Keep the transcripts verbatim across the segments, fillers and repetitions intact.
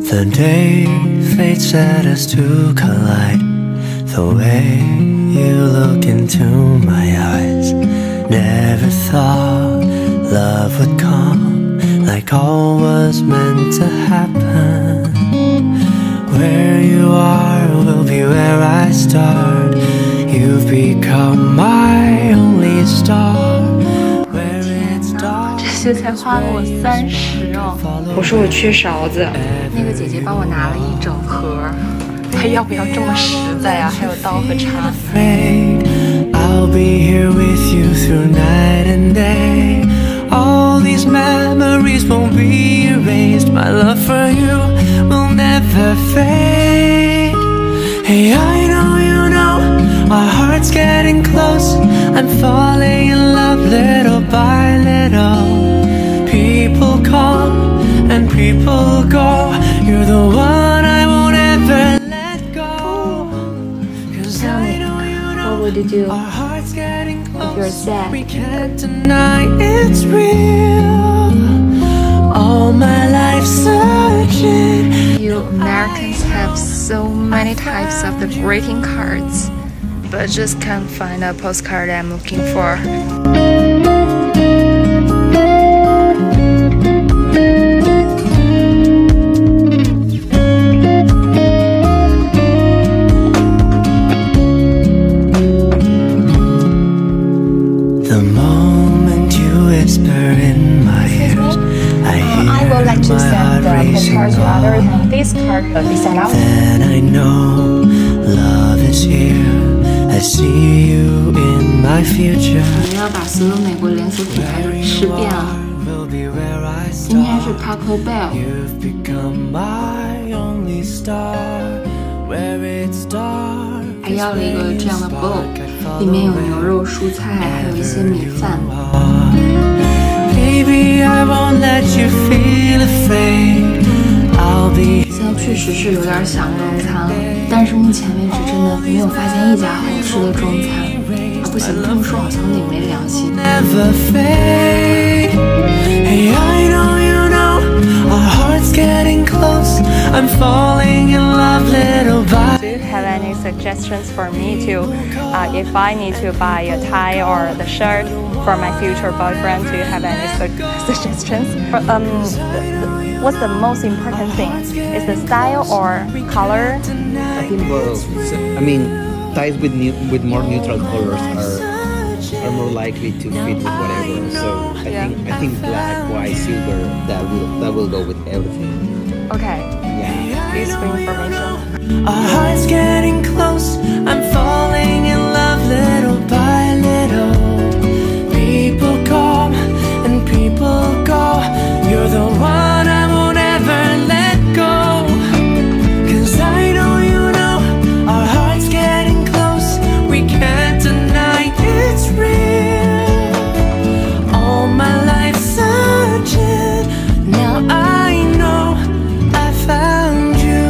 The day fate set us to collide. The way you look into my eyes. Never thought love would come like all was meant to happen. Where you are will be where I start. You've become my only star. Where it starts. 这些才花了我三十哦。 我说我缺勺子。 那个姐姐帮我拿了一整盒。她要不要这么实在啊？还有刀和叉。 I'll be here with you through night and day. All these memories won't be erased. My love for you will never fade. Hey, I know you know our hearts getting close. I'm falling in love little by little. People come and people go. You're the one I won't ever let go. 'Cause I know you know what would you do our hearts getting close. if you're sad? We can't deny it's real. All my life searching. You Americans have so many types of the greeting cards, but just can't find a postcard I'm looking for. The moment you whisper in my ears, I hear I would like to my send heart the racing postcard to on. others. This card is sent out. Then I know love is here. I see you in my future. 我要把所有美国连锁品牌都吃遍了。 Will be where I 今天是 start. Taco Bell， You've become my only star. Where it starts. 还要了一个这样的 bowl， 里面有牛肉、蔬菜，还有一些米饭。 Baby, I won't let you feel afraid. I'll be. 现在确实是有点想中餐了，但是目前为止真的没有发现一家好吃的中餐。啊，不行，这么说好像有点没良心。 Never fade. Hey, I know you know our hearts getting close. I'm falling in love little by. Do you have any suggestions for me to, uh, if I need to buy a tie or the shirt for my future boyfriend? Do you have any su suggestions? Um, what's the most important thing? Is the style or color? I think both. I mean, ties with new, with more neutral colors are are more likely to fit with whatever. So I Yeah. think I think black, white, silver that will that will go with everything. Okay, Yeah. useful information. Our hearts getting close. I'm falling in love little by little. People come and people go. You're the one I won't ever let go. 'Cause I know you know our hearts getting close. We can't deny it's real. All my life searching. Now I know I found you.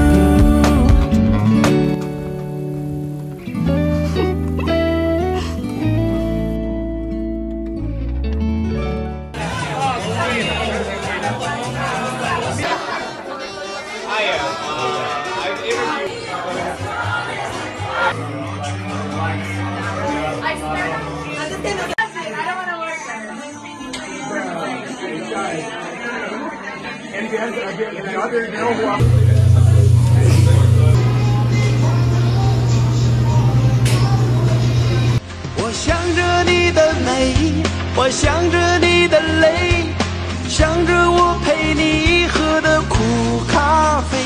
I 我想着你的美，我想着你的泪，想着我陪你喝的苦咖啡。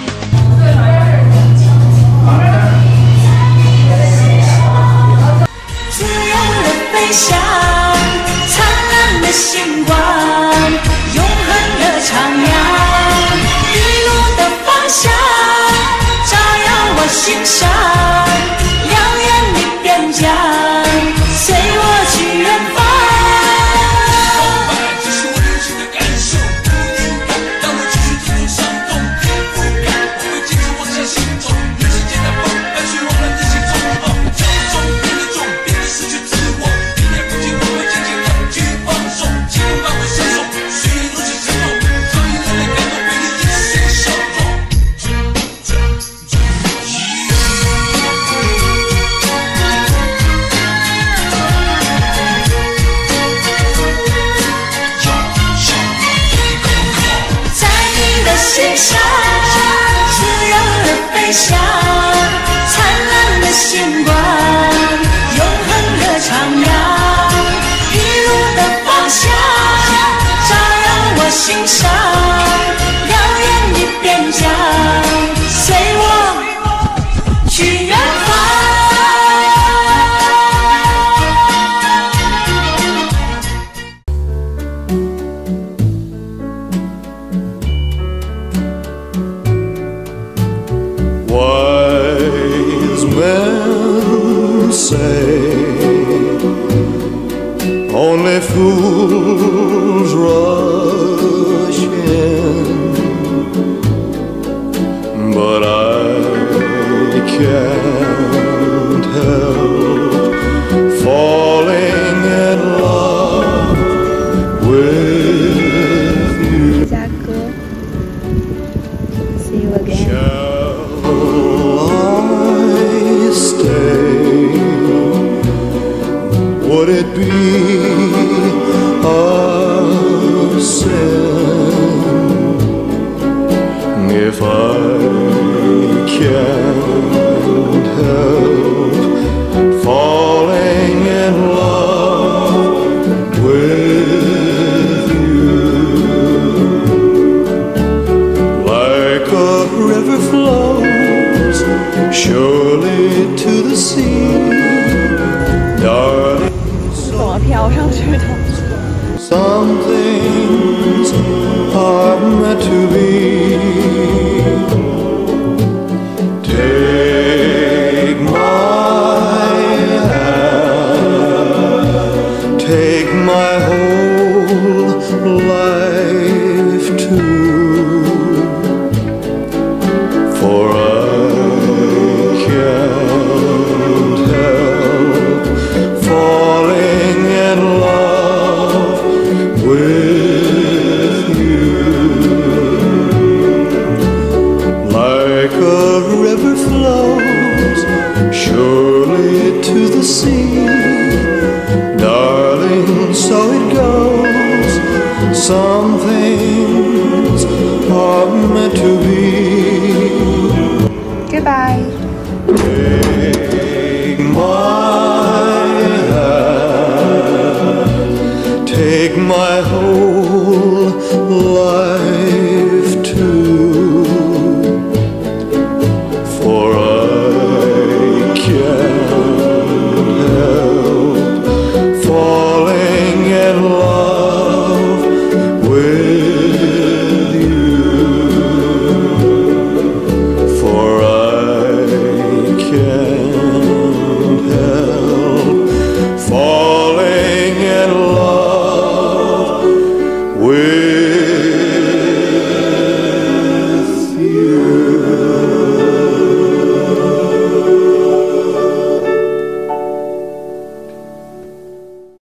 自由的飞翔，灿烂的星光，永恒的徜徉，一路的方向，照耀我心上，亮眼的边疆，随我去远方。崇拜只是我内心的感受，不应该让我继续心上，自由的飞翔，灿烂的星光，永恒的徜徉，一路的方向，照耀我心上，遥远的边疆，随我去远方。 Wise men say only fools rush in, but I can't help falling in love with you. 家哥 ，See you again. Shall I stay? Would it be a sin if I can't help falling in love with you? Like a river flows surely to the sea, darling. 怎么飘上去的？ Some things are meant to be. Take my hand, take my whole life too, for I can't help falling in love with you. Like a river flows surely to the sea,